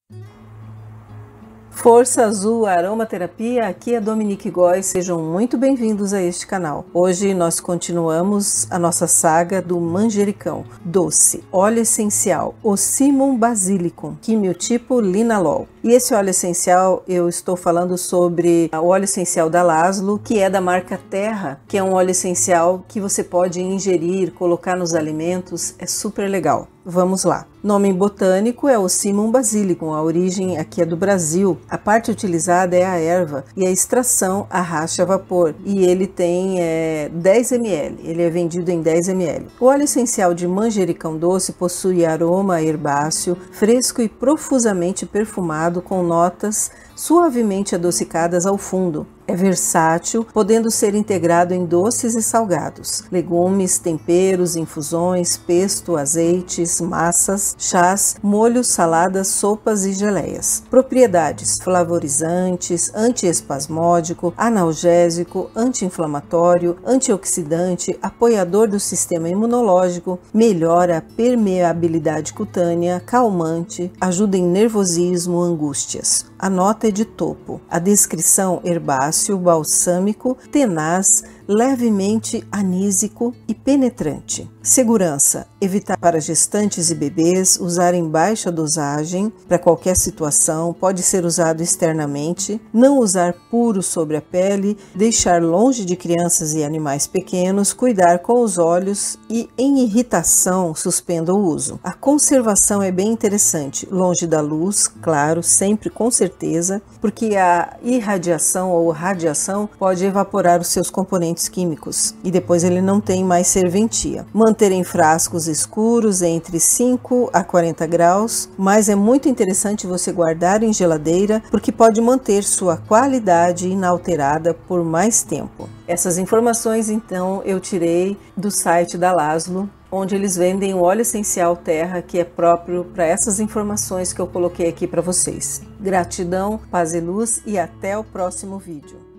Força Azul Aromaterapia, aqui é Dominique Góes, sejam muito bem-vindos a este canal. Hoje nós continuamos a nossa saga do manjericão, doce, óleo essencial, Ocimum basilicum, quimiotipo linalol. E esse óleo essencial eu estou falando sobre o óleo essencial da Laszlo, que é da marca Terra, que é um óleo essencial que você pode ingerir, colocar nos alimentos, é super legal. Vamos lá. Nome botânico é Ocimum basilicum, a origem aqui é do Brasil. A parte utilizada é a erva e a extração arracha a vapor. E ele tem 10 ml, ele é vendido em 10 ml. O óleo essencial de manjericão doce possui aroma herbáceo, fresco e profusamente perfumado com notas suavemente adocicadas ao fundo. É versátil, podendo ser integrado em doces e salgados, legumes, temperos, infusões, pesto, azeites, massas, chás, molhos, saladas, sopas e geleias. Propriedades: flavorizantes, antiespasmódico, analgésico, anti-inflamatório, antioxidante, apoiador do sistema imunológico, melhora a permeabilidade cutânea, calmante, ajuda em nervosismo, angústias. A nota é de topo. A descrição: herbáceo, balsâmico, tenaz, levemente anísico e penetrante. Segurança: evitar para gestantes e bebês, usar em baixa dosagem para qualquer situação, pode ser usado externamente, não usar puro sobre a pele, deixar longe de crianças e animais pequenos, cuidar com os olhos e em irritação suspenda o uso. A conservação é bem interessante, longe da luz, claro, sempre com certeza, porque a irradiação ou radiação pode evaporar os seus componentes químicos e depois ele não tem mais serventia. Manter em frascos escuros entre 5 a 40 graus, mas é muito interessante você guardar em geladeira porque pode manter sua qualidade inalterada por mais tempo. Essas informações então eu tirei do site da Laszlo, onde eles vendem o óleo essencial Terra, que é próprio para essas informações que eu coloquei aqui para vocês. Gratidão, paz e luz e até o próximo vídeo.